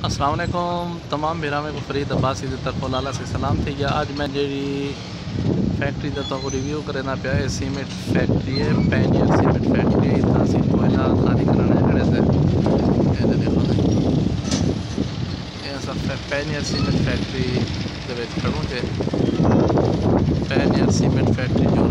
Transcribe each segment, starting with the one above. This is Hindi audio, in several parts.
अस्सलाम वालेकुम तमाम मेरा में फरीद अब्बास की तरफों लाला से सलाम थी। या आज मैं जी फैक्ट्री का तो रिव्यू करना पाया है। सीमेंट फैक्ट्री है, पैनियर सीमेंट फैक्ट्री है। इतना सी कोयला खाली कराना है जड़े से देखो ये सब पैनियर सीमेंट फैक्ट्री के खड़ू थे। पैनियर सीमेंट फैक्ट्री जो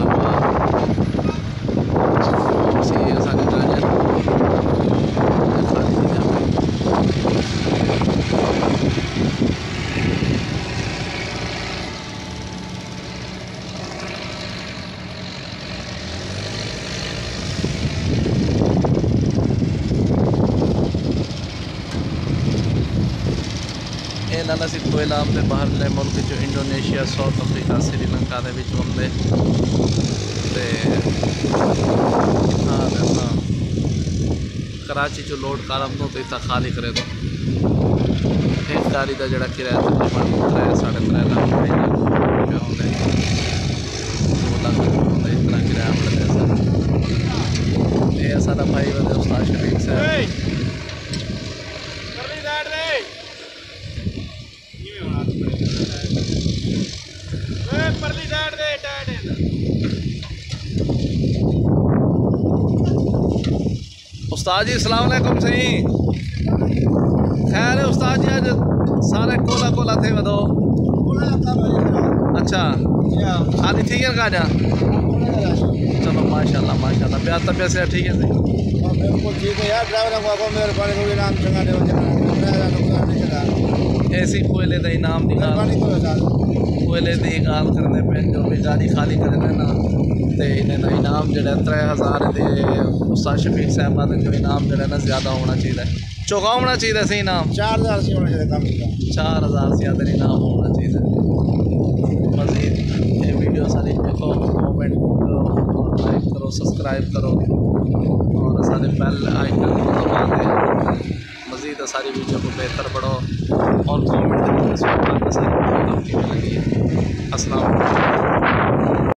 नाना सी कोयला आमदे बाहर मुल्क जो इंडोनेशिया, साउथ अफ्रीका, श्रीलंका आमदे कराची जो लोड कार आमदों तो इतना खाली करे तो एक गाड़ी का जरा किराया तकरीबन 3.5 लाख 2 लाख रुपया होंगे। इतना किराया मिलता है। सारा भाई वाले उस्ताद शफीक साहब उस्ताद जी अस्सलाम वालेकुम। सही खैर है उस्ताद जी, आज सारे कोला कोला थे बदो। अच्छा खाली ठीक है काजा। चलो माशाल्लाह माशाल्लाह प्यार तबियत से ठीक है। बिल्कुल ठीक है यार। ड्राइवर को मेहरबानी होगी, नाम चंगा दे ऐसी कोयले का इनाम दी कोयले की गाल करने पे जो भी गाड़ी खाली करने ना तो इन्हें इनाम जो 3000 के उस्ताद शफीक साहब का जो इनाम जो ना ज़्यादा होना चाहिए, चौका होना चाहिए सही इनाम 4000 से होना चाहिए, कम से कम 4000 से ज़्यादा इनाम होना चाहिए। मज़ीद ये वीडियो सारी देखो, कमेंट करो, लाइक करो, सब्सक्राइब करो और सारे बेल आइकन को दबा दें। मज़ीद सारी वीडियो को बेहतर बढ़ो और कमेंट सारी वीडियो आपकी लगी। अस्सलाम वालेकुम।